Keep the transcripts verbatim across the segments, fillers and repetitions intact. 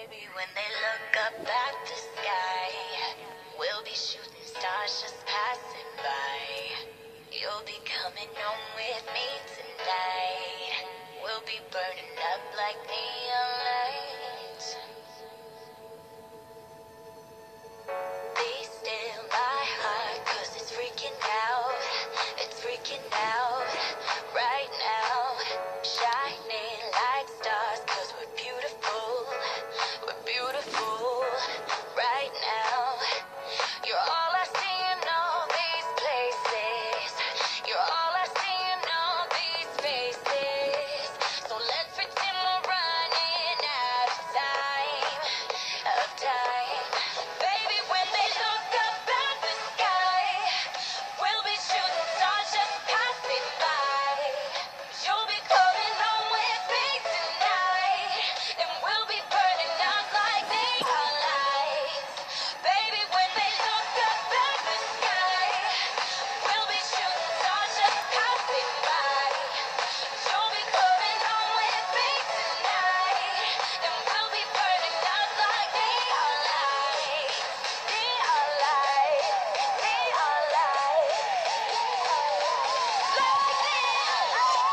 Baby, when they look up at the sky, we'll be shooting stars just passing by. You'll be coming home with me tonight. We'll be burning up like neon lights. Be still my heart, cause it's freaking out. It's freaking out right now. Shining like stars, cause we're beautiful. We're beautiful right now. You're all I see in all these places. You're all I see in all these faces. So let's pretend we're running out of time. Of time. Baby, when they look up at the sky, we'll be shooting stars just passing by. You'll be coming home with me tonight, and we'll be burning up like neon lights. Baby, when they look up at the sky, we'll be shooting stars just passing by. You'll be coming home with me tonight, and we'll be burning up like neon lights. Neon lights, neon lights, like neon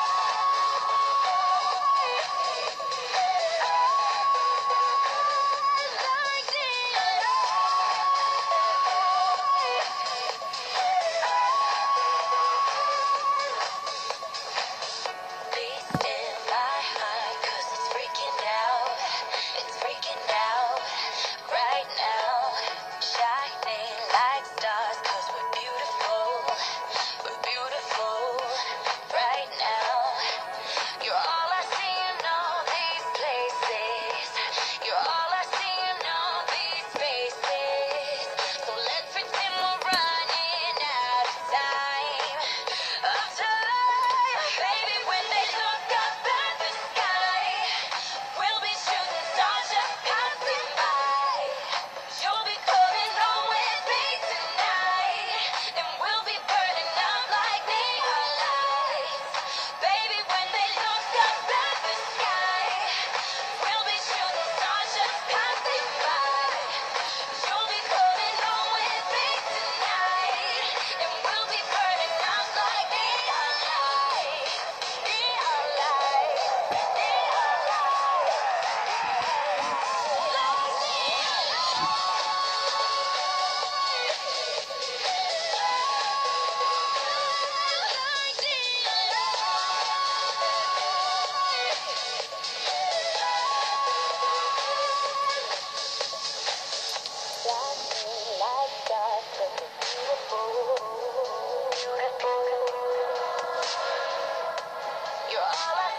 Be still my heart, cause it's freaking out. It's freaking out right now. Shining like stars, cause we're beautiful. We're beautiful right now. You're all I see in all these places. You're all I see in all these spaces. So let's pretend we're running out of time. Of time. Baby, when they look up at the sky, we'll be shooting stars just passing by. You'll be coming home with me tonight, and we'll be burning up like neon lights. Baby, when they look up at the sky, we'll be shooting stars just passing by. You'll be coming home with me tonight, and we'll be burning up like neon lights. Neon lights, neon lights, like neon You're all I